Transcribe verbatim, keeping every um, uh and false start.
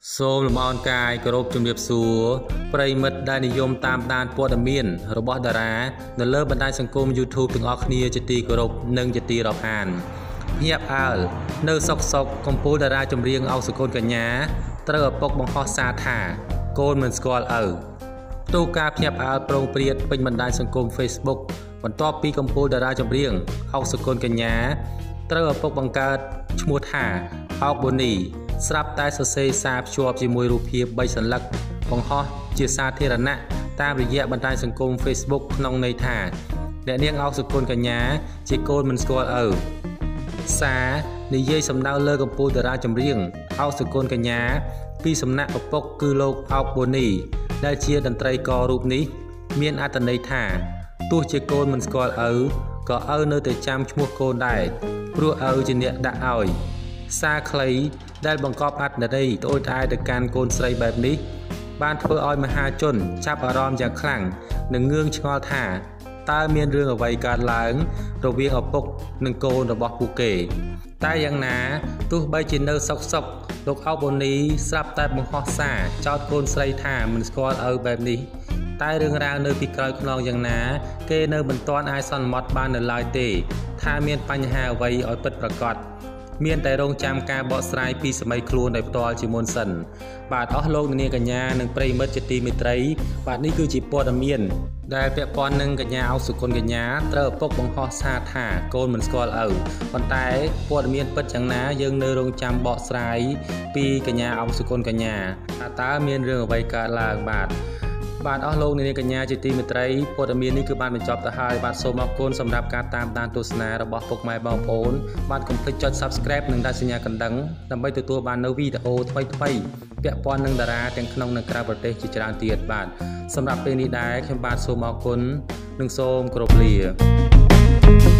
សូមលំអរកាយគោរពជំរាបសួរប្រិយមិត្តដែលនិយមតាមដានព័ត៌មានរបស់តារានៅលើបណ្ដាញសង្គម YouTube ទាំងអស់គ្នាជាទីគោរពនិងជាទីរាប់អានភ្ញាក់ផ្អើលនៅសុកសុកកំពូលតារាចម្រៀងអុកសុគន្ធកញ្ញាត្រូវឪពុកបង្ហោះសារថាកូនមិនស្គាល់ឪទូការភ្ញាក់ផ្អើលប្រងព្រាតពេញបណ្ដាញសង្គម Facebook បន្ទាប់ពីកំពូលតារាចម្រៀងអុកសុគន្ធកញ្ញាត្រូវឪពុកបង្កើតឈ្មោះថាអុកប៊ូនីស្រាប់តែសរសេរសារភ្ជាប់ជាមួយរូបភាពបីសន្លឹកបង្ហោះជាសាធារណៈតាមរយៈបណ្ដាញសង្គម Facebook ក្នុងន័យថាអ្នកនាងអុកសុគន្ធកញ្ញាជាកូនមិនស្គាល់ឪសារនិយាយសំដៅលើកំពូលតារាចម្រៀងអុកសុគន្ធកញ្ញាពីសំណាក់ឪពុកគឺលោកអុកប៊ូនីដែលជាតន្ត្រីកររូបនេះមានអត្ថន័យថាទោះជាកូនមិនស្គាល់ឪក៏ឪនៅតែចាំឈ្មោះកូនដែរព្រោះឪជាអ្នកដាក់ឲ្យសារខ្លីដែលបង្កប់អត្ថន័យត្អូញត្អែរទៅកាន់កូនស្រីបែបនេះបានធ្វើឲ្យមហាជនចាប់អារម្មណ៍យ៉ាងខ្លាំងនិងងឿងឆ្ងល់ថាតើមានរឿងអ្វីកើតឡើងរវាងឪពុកនិងកូនរបស់ពួកគេតែយ៉ាងណាទោះបីជានៅសុកសុកលោកអុកប៊ូនីស្រាប់តែបង្ហោះសារចោទកូនស្រីថាមិនស្គាល់ឪបែបនេះតែរឿងរ៉ាវនៅពីក្រោយខ្នងយ៉ាងណាគេនៅមិនទាន់អាចសន្មត់បាននៅឡើយទេថាមានបញ្ហាអ្វីឲ្យពិតប្រាកដមានតែរងចាំការបកស្រាយពីសម័យខ្លួនដោយផ្ទាល់ជាមុនសិនបាទអស់លោកនាងកញ្ញានិងប្រិយមិត្តជាទីមេត្រីបាទនេះគឺជាព័ត៌មានដែលពាក់ព័ន្ធនឹងកញ្ញាអុកសុគន្ធកញ្ញាត្រូវឪពុកបង្ហោះសារថាកូនមិនស្គាល់ឪប៉ុន្តែព័ត៌មានពិតយ៉ាងណាយើងនៅរងចាំបកស្រាយពីកញ្ញាអុកសុគន្ធកញ្ញាថាតើមានរឿងអ្វីកើតឡើងបាទបាទអស់លោកនាងកញ្ញាជាទីមេត្រីព័ត៌មាននេះគឺបានបញ្ចប់ទៅហើយបាទសូមអរគុណសម្រាប់ការតាមដានទស្សនារបស់ពុកម៉ែបងប្អូនបាទកុំភ្លេចចុច Subscribe និងដាក់សញ្ញាកណ្ដឹងដើម្បីទទួលបាននូវវីដេអូថ្មីៗពាក់ព័ន្ធនឹងតារាទាំងក្នុងនិងក្រៅប្រទេសជាច្រើនទៀតបាទសម្រាប់ពេលនេះដែរខ្ញុំបាទសូមអរគុណនិងសូមគោរពលា